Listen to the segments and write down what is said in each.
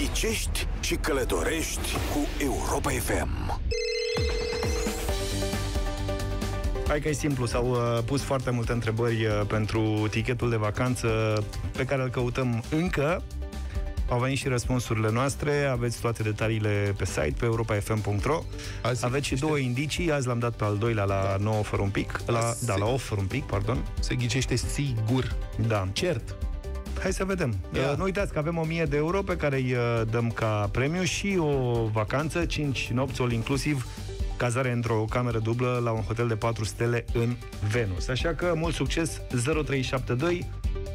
Ghicești și călătorești cu Europa FM. Hai că e simplu, s-au pus foarte multe întrebări pentru tichetul de vacanță pe care îl căutăm încă. Au venit și răspunsurile noastre, aveți toate detaliile pe site, pe europafm.ro. Aveți și două indicii, azi l-am dat pe al doilea la 9 fără un pic, la 8 fără un pic, pardon. Se ghicește sigur. Da. Cert. Hai să vedem. Nu uitați că avem 1000 de euro pe care îi dăm ca premiu și o vacanță, 5 nopți all inclusiv, cazare într-o cameră dublă la un hotel de 4 stele în Venus. Așa că mult succes, 0372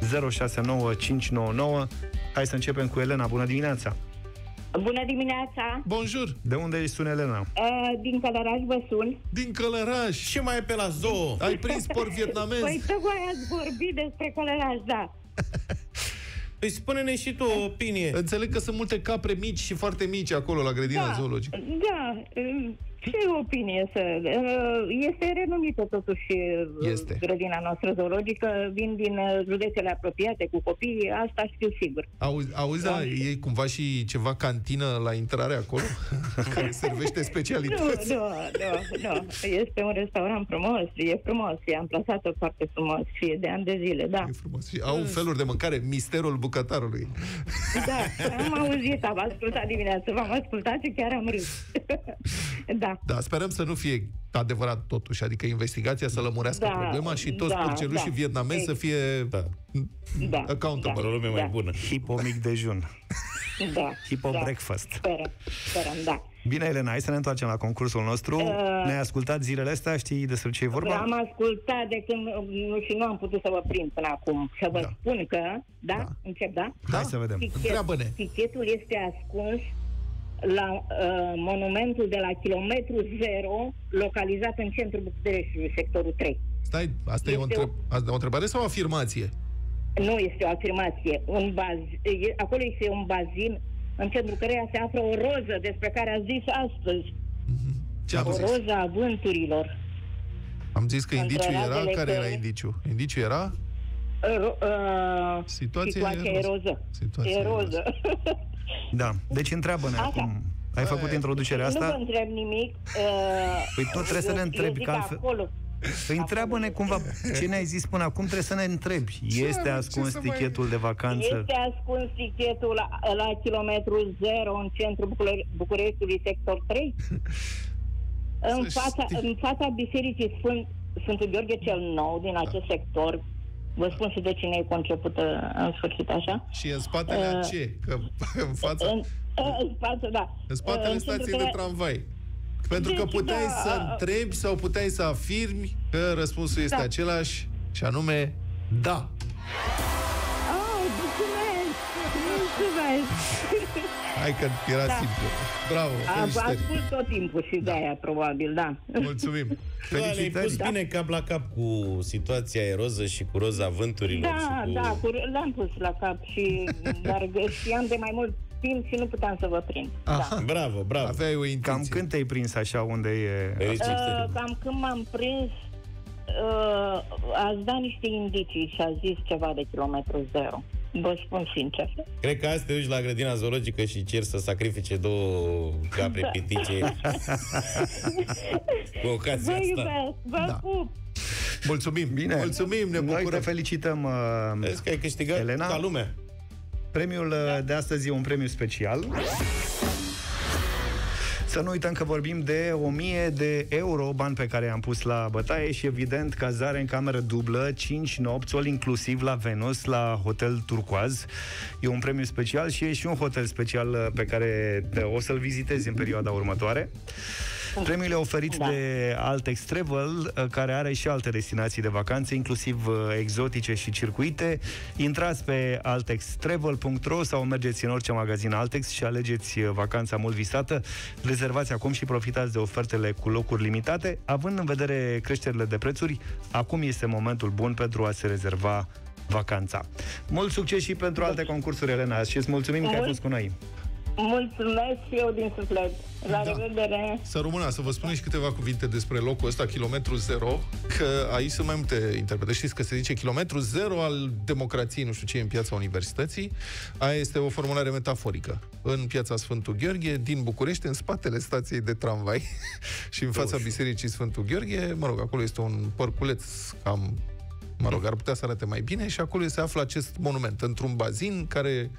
069599. Hai să începem cu Elena. Bună dimineața! Bună dimineața! Bonjour! De unde ești, sun, Elena? Din Călăraș vă sun. Din Călăraș! Ce mai e pe la zoo? Ai prins porc vietnamez? Păi tocmai ați vorbit despre Călăraș, da. Păi spune-ne și tu o opinie. Înțeleg că sunt multe capre mici și foarte mici acolo la grădina zoologică. Da, ce opinie să... Este renumită totuși grădina noastră zoologică, vin din județele apropiate cu copiii, asta știu sigur. Auzi, da, e cumva și ceva cantină la intrare acolo? Care servește specialități? Nu. Este un restaurant frumos, e frumos, e amplasat foarte frumos și e de ani de zile, da. E frumos. Și au feluri de mâncare, misterul bucătarului. Da, am auzit, am ascultat dimineața, v-am ascultat și chiar am râs. Da, sperăm să nu fie adevărat totuși, adică investigația să lămurească problema și toți purcelușii vietnamezi să fie accountable. O lume mai bună. Hipo mic dejun. Hipo breakfast. Sperăm, da. Bine, Elena, hai să ne întoarcem la concursul nostru. Ne-ai ascultat zilele astea? Știi despre ce e vorba? Am ascultat de când și nu am putut să vă prind până acum. Să vă spun că, încep, da? Hai să vedem. Întreabă-ne. Tichetul este ascuns la monumentul de la kilometru 0, localizat în centrul Bucureștiului, sectorul 3. Stai, asta e o întrebare sau o afirmație? Nu este o afirmație. Acolo este un bazin în centrul căreia se află o roză despre care a zis astăzi. O roză a vânturilor. Am zis că indiciul era... Care era indiciul? Indiciul era? Situația e roză. E roză. Da, deci întreabă-ne acum. Ai făcut introducerea asta? Nu vă întreb nimic. Păi tu trebuie să ne întrebi, că altfel... Păi întreabă-ne cumva ce ne-ai zis până acum, trebuie să ne întrebi. Este ascuns tichetul de vacanță? Este ascuns tichetul la kilometru 0 în centrul Bucureștiului, sector 3? În fața bisericii Sfântul Gheorghe cel Nou din acest sector. Vă spun și de cine e concepută în sfârșit așa. Și în spatele a ce? Că în fața... În față, da. În spatele stației de tramvai. Pentru că puteai să întrebi sau puteai să afirmi că răspunsul este același, și anume da. Mulțumesc! Hai că era simplu. Bravo, felicitări. Ascult tot timpul și de aia, probabil, da. Mulțumim. Felicitări. Ne-ai pus bine cap la cap cu situația eroză și cu roza vânturilor. L-am pus la cap dar știam de mai mult timp și nu puteam să vă prind. Bravo. Aveai o intenție. Cam când te-ai prins așa, unde e... Cam când m-am prins, ați dat niște indicii și a zis ceva de kilometru 0. Vă spun sincer. Cred că azi te duci la grădina zoologică și cer să sacrifice 2 capre pitice cu ocazia asta. Vă iubesc, vă pup. Mulțumim, bine. Mulțumim, ne bucurăm. Noi te felicităm, vezi că ai câștigat, Elena, ca lumea. Premiul de astăzi e un premiu special. Să nu uităm că vorbim de 1000 de euro, bani pe care i-am pus la bătaie și, evident, cazare în cameră dublă, 5 nopți, all inclusiv la Venus, la Hotel Turcoaz. E un premiu special și e și un hotel special pe care o să-l vizitezi în perioada următoare. Premiul e oferit de Altex Travel, care are și alte destinații de vacanțe, inclusiv exotice și circuite. Intrați pe altextravel.ro sau mergeți în orice magazin Altex și alegeți vacanța mult visată. Rezervați acum și profitați de ofertele cu locuri limitate. Având în vedere creșterile de prețuri, acum este momentul bun pentru a se rezerva vacanța. Mult succes și pentru alte concursuri, Elena, și îți mulțumim că ai fost cu noi. Mulțumesc și eu din suflet. La revedere. Să rămână, să vă spun și câteva cuvinte despre locul ăsta, kilometru zero, că aici sunt mai multe interpretări. Știți că se zice kilometru zero al democrației, nu știu ce e în Piața Universității. Aia este o formulare metaforică. În Piața Sfântul Gheorghe, din București, în spatele stației de tramvai și în fața Bisericii Sfântul Gheorghe, mă rog, acolo este un părculeț cam, mă rog, ar putea să arate mai bine și acolo se află acest monument, într-un bazin care,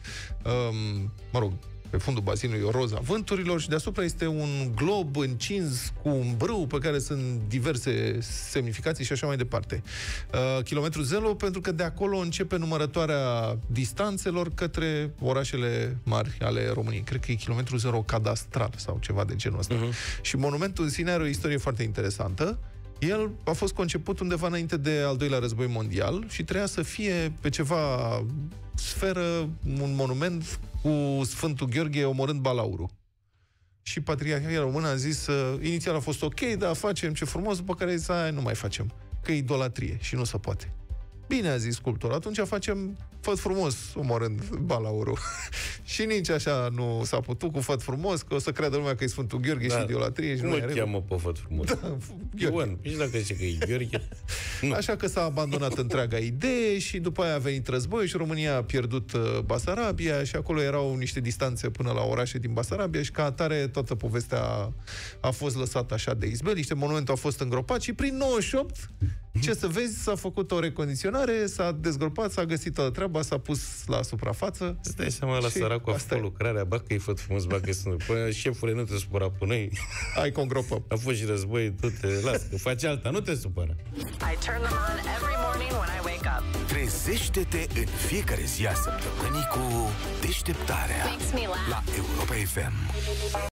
mă rog, pe fundul bazinului o roză a vânturilor și deasupra este un glob încins cu un brâu pe care sunt diverse semnificații și așa mai departe. Kilometru zero, pentru că de acolo începe numărătoarea distanțelor către orașele mari ale României. Cred că e kilometru zero cadastral sau ceva de genul ăsta. Și monumentul în sine are o istorie foarte interesantă. El a fost conceput undeva înainte de al doilea război mondial și trebuia să fie pe ceva sferă un monument cu Sfântul Gheorghe omorând balaurul. Și Patriarhia Română a zis, inițial a fost ok, da, facem, ce frumos, după care a zis, nu mai facem, că e idolatrie și nu se poate. Bine, a zis sculptorul, atunci facem Făt frumos omorând balaurul. Și nici așa nu s-a putut cu Făt frumos, că o să creadă lumea că e Sfântul Gheorghe și idolatrie. Cum îl cheamă pe Făt frumos? Da, Ioan, nici dacă zice că e Gheorghe. Așa că s-a abandonat întreaga idee și după aia a venit război și România a pierdut Basarabia și acolo erau niște distanțe până la orașe din Basarabia și ca atare toată povestea a fost lăsată așa de izbeliște, monumentul a fost îngropat și prin 98, ce să vezi, s-a făcut o recondiționare, s-a dezgropat, s-a găsit toată treaba, s-a pus la suprafață. Stai seama la săracul, a făcut lucrarea, ba că e Făt frumos, ba că sunt. Păi, șefule, nu te supăra pe noi. Hai că o îngropăm. A fost și război, tu te las, că faci alta, nu te supăra. I turn them on every morning when I wake up. Trezește-te în fiecare zi a săptămânii cu Deșteptarea Makes me laugh. la Europa FM.